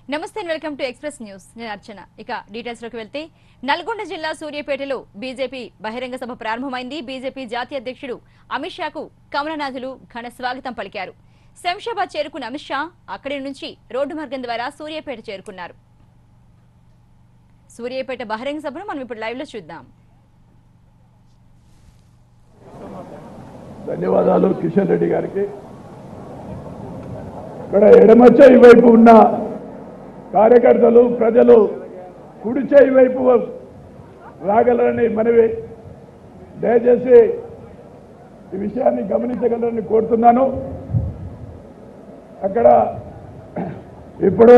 నమస్తే welcome to express news నేను అర్చన ఇక డీటెయిల్స్ లోకి వెళ్తే నల్గొండ జిల్లా సూర్యాపేటలో బీజేపీ బహిరంగ సభ ప్రారంభమైంది బీజేపీ జాతీయ అధ్యక్షుడు అమిత్ షాకు కమలనాథులు ఘన స్వాగతం పలికారు శంషాబాద్ చేరుకున్న అమిత్ షా అక్కడి నుంచి రోడ్డు మార్గం ద్వారా సూర్యాపేట చేరుకున్నారు సూర్యాపేట బహిరంగ సభను మనం ఇప్పుడు లైవ్ లో చూద్దాం ధన్యవాదాలు కిషన్ రెడ్డి గారికి ఇక్కడ ఎడమ చేయి వైపు ఉన్న కార్యకర్తలు ప్రజలు కుడి చేయి వైపు రాగలరని మనవి దయచేసి ఈ విషయాన్ని గమనించగలరని కోరుతున్నాను అక్కడ ఇప్పుడు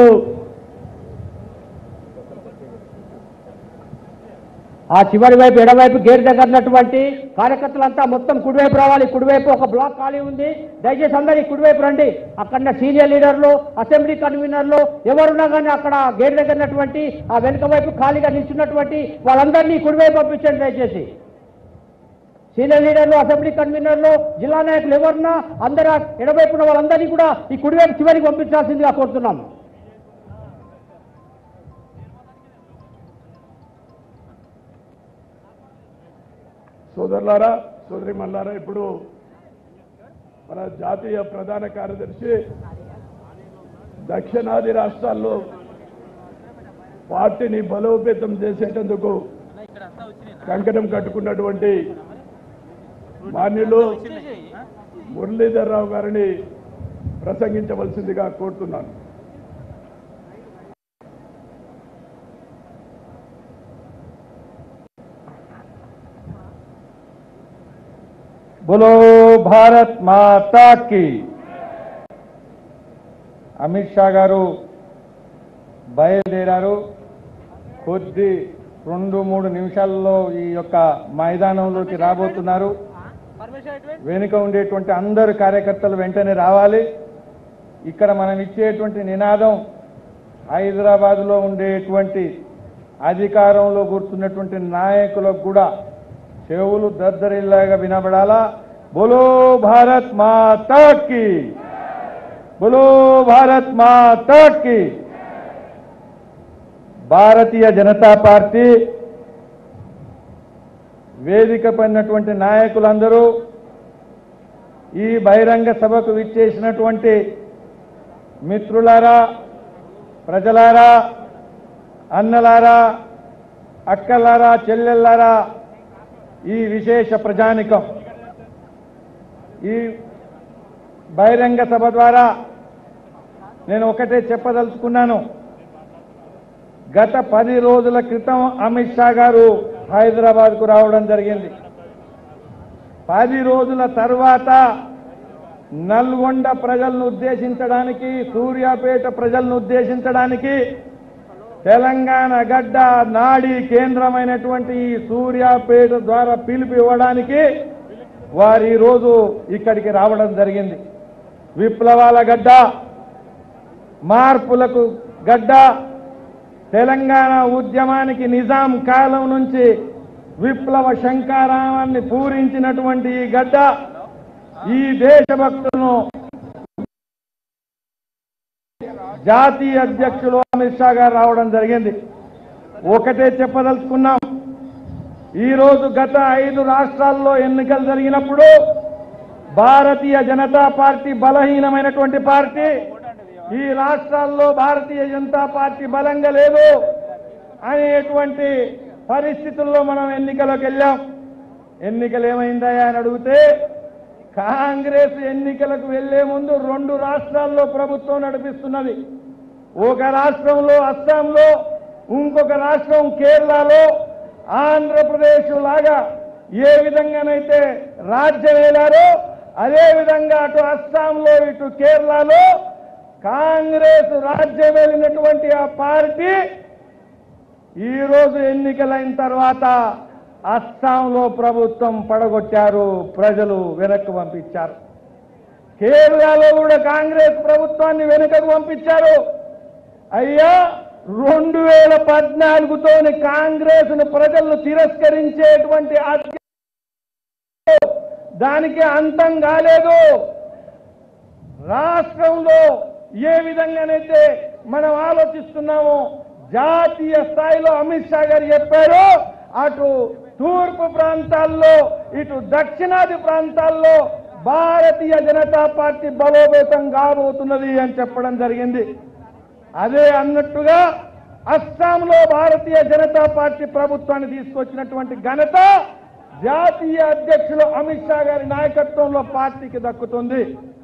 ఆ చివరి వైపు ఎడవైపు గేట్ దగ్గర ఉన్నటువంటి కార్యకర్తలంతా మొత్తం కుడివైపు రావాలి కుడివైపు ఒక బ్లాక్ ఖాళీ ఉంది దయచేసి అందరూ కుడివైపు రండి అక్కడ సీనియర్ లీడర్లు అసెంబ్లీ కన్వీనర్లు ఎవరున్నా కానీ అక్కడ గేట్ దగ్గర ఉన్నటువంటి ఆ వెనుక వైపు ఖాళీగా నిల్చున్నటువంటి వాళ్ళందరినీ కుడివైపు పంపించండి దయచేసి సీనియర్ లీడర్లు అసెంబ్లీ కన్వీనర్లు జిల్లా నాయకులు ఎవరున్నా అందరూ ఎడవైపున్న వాళ్ళందరినీ కూడా ఈ కుడివైపు చివరికి పంపించాల్సిందిగా కోరుతున్నాం సోదరులారా సోదరిమల్లారా ఇప్పుడు మన జాతీయ ప్రధాన కార్యదర్శి దక్షిణాది రాష్ట్రాల్లో పార్టీని బలోపేతం చేసేటందుకు కంకణం కట్టుకున్నటువంటి మాన్యులు మురళీధర్ రావు గారిని ప్రసంగించవలసిందిగా కోరుతున్నాను बोलो भारत माता की అమిత్ షా గారు బయలుదేరారు కొద్ది 2-3 నిమిషాల్లో ఈ యొక్క మైదానంలోకి రాబోతున్నారు వెనుక ఉండేటువంటి అందరు కార్యకర్తలు వెంటనే రావాలి ఇక్కడ మనం ఇచ్చేటువంటి నినాదం హైదరాబాద్లో ఉండేటువంటి అధికారంలో కూర్చున్నటువంటి నాయకులకు కూడా చెవులు దద్దరిల్లాగా వినబడాలా బోలో భారత్ మాతా కీ బోలో భారత్ మాతా కీ భారతీయ జనతా పార్టీ వేదిక పడినటువంటి నాయకులందరూ ఈ బహిరంగ సభకు విచ్చేసినటువంటి మిత్రులారా ప్రజలారా అన్నలారా అక్కలారా చెల్లెల్లారా ఈ విశేష ప్రజానికం ఈ బహిరంగ సభ ద్వారా నేను ఒకటే చెప్పదలుచుకున్నాను గత 10 రోజుల క్రితం అమిత్ షా గారు హైదరాబాద్కు రావడం జరిగింది 10 రోజుల తర్వాత నల్గొండ ప్రజలను ఉద్దేశించడానికి సూర్యాపేట ప్రజలను ఉద్దేశించడానికి తెలంగాణ గడ్డ నాడి కేంద్రమైనటువంటి ఈ సూర్యాపేట ద్వారా పిలుపు ఇవ్వడానికి వారు ఈరోజు ఇక్కడికి రావడం జరిగింది విప్లవాల గడ్డ మార్పులకు గడ్డ తెలంగాణ ఉద్యమానికి నిజాం కాలం నుంచి విప్లవ శంకారావాన్ని పూరించినటువంటి ఈ గడ్డ ఈ దేశభక్తులను జాతీయ అధ్యక్షులు అమిత్ షా గారు రావడం జరిగింది ఒకటే చెప్పదలుచుకున్నాం ఈరోజు గత 5 రాష్ట్రాల్లో ఎన్నికలు జరిగినప్పుడు భారతీయ జనతా పార్టీ బలహీనమైనటువంటి పార్టీ ఈ రాష్ట్రాల్లో భారతీయ జనతా పార్టీ బలంగా లేదు అనేటువంటి పరిస్థితుల్లో మనం ఎన్నికలకు వెళ్ళాం ఎన్నికలు ఏమైందయ్యా అని అడిగితే కాంగ్రెస్ ఎన్నికలకు వెళ్లే ముందు 2 రాష్ట్రాల్లో ప్రభుత్వం నడిపిస్తున్నది ఒక రాష్ట్రంలో అస్సాంలో ఇంకొక రాష్ట్రం కేరళలో ఆంధ్రప్రదేశ్ లాగా ఏ విధంగానైతే రాజ్యం ఏలారో అదే విధంగా అటు అస్సాంలో ఇటు కేరళలో కాంగ్రెస్ రాజ్యం వెళ్ళినటువంటి ఆ పార్టీ ఈరోజు ఎన్నికలైన తర్వాత అస్సాంలో ప్రభుత్వం పడగొట్టారు ప్రజలు వెనక్కి పంపించారు కేరళలో కూడా కాంగ్రెస్ ప్రభుత్వాన్ని వెనకకు పంపించారు అయ్యా 2014తోని కాంగ్రెస్ ను ప్రజలను తిరస్కరించేటువంటి దానికి అంతం కాలేదు రాష్ట్రంలో ఏ విధంగానైతే మనం ఆలోచిస్తున్నాము. జాతీయ స్థాయిలో అమిత్ షా గారు చెప్పారు, అటు తూర్పు ప్రాంతాల్లో ఇటు దక్షిణాది ప్రాంతాల్లో భారతీయ జనతా పార్టీ బలోపేతం కాబోతున్నది అని చెప్పడం జరిగింది. అదే అన్నట్టుగా అస్సాంలో భారతీయ జనతా పార్టీ ప్రభుత్వాన్ని తీసుకొచ్చినటువంటి ఘనత జాతీయ అధ్యక్షులు అమిత్ షా గారి నాయకత్వంలో పార్టీకి దక్కుతుంది.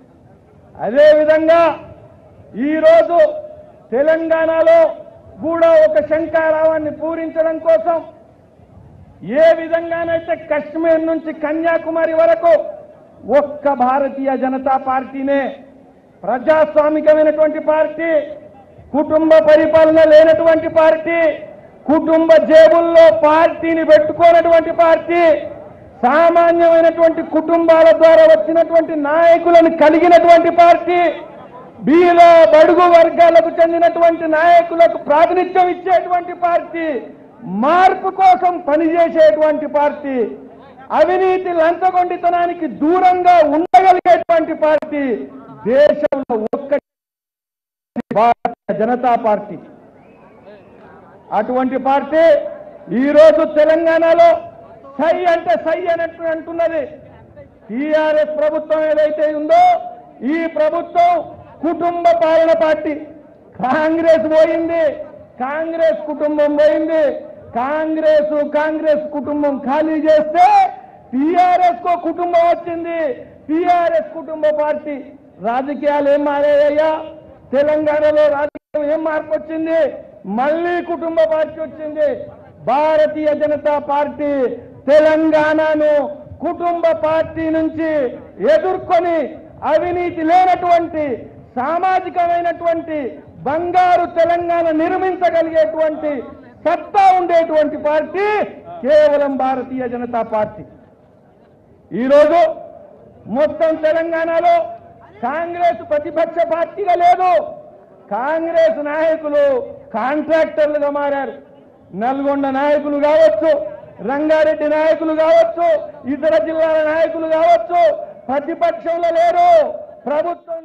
అదేవిధంగా ఈరోజు తెలంగాణలో కూడా ఒక శంఖారావాన్ని పూరించడం కోసం ఏ విధంగానైతే కశ్మీర్ నుంచి కన్యాకుమారి వరకు ఒక్క భారతీయ జనతా పార్టీనే ప్రజాస్వామికమైనటువంటి పార్టీ, కుటుంబ పరిపాలన లేనటువంటి పార్టీ, కుటుంబ జేబుల్లో పార్టీని పెట్టుకోనటువంటి పార్టీ, సామాన్యమైనటువంటి కుటుంబాల ద్వారా వచ్చినటువంటి నాయకులను కలిగినటువంటి పార్టీ, బీద బడుగు వర్గాలకు చెందినటువంటి నాయకులకు ప్రాతినిధ్యం ఇచ్చేటువంటి పార్టీ, మార్పు కోసం పనిచేసేటువంటి పార్టీ, అవినీతి లంచగొండితనానికి దూరంగా ఉండగలిగేటువంటి పార్టీ దేశంలో ఒక్కటి భారతీయ జనతా పార్టీ. అటువంటి పార్టీ ఈరోజు తెలంగాణలో సై అంటే సై అన్నట్టు అంటున్నది. టీఆర్ఎస్ ప్రభుత్వం ఏదైతే ఉందో ఈ ప్రభుత్వం కుటుంబ పాలన పార్టీ. కాంగ్రెస్ పోయింది, కాంగ్రెస్ కుటుంబం పోయింది. కాంగ్రెస్ కుటుంబం ఖాళీ చేస్తే టీఆర్ఎస్ కో కుటుంబం వచ్చింది. టీఆర్ఎస్ కుటుంబ పార్టీ. రాజకీయాలు ఏం మారాయ్యా? తెలంగాణలో రాజకీయం ఏం మార్పు వచ్చింది? మళ్ళీ కుటుంబ పార్టీ వచ్చింది. భారతీయ జనతా పార్టీ తెలంగాణను కుటుంబ పార్టీ నుంచి ఎదుర్కొని అవినీతి లేనటువంటి సామాజికమైనటువంటి బంగారు తెలంగాణ నిర్మించగలిగేటువంటి సత్తా ఉండేటువంటి పార్టీ కేవలం భారతీయ జనతా పార్టీ. ఈరోజు మొత్తం తెలంగాణలో కాంగ్రెస్ ప్రతిపక్ష పార్టీగా లేదు. కాంగ్రెస్ నాయకులు కాంట్రాక్టర్లుగా మారారు. నల్గొండ నాయకులు కావచ్చు, రంగారెడ్డి నాయకులు కావచ్చు, ఇతర జిల్లాల నాయకులు కావచ్చు, ప్రతిపక్షంలో లేరు. ప్రభుత్వం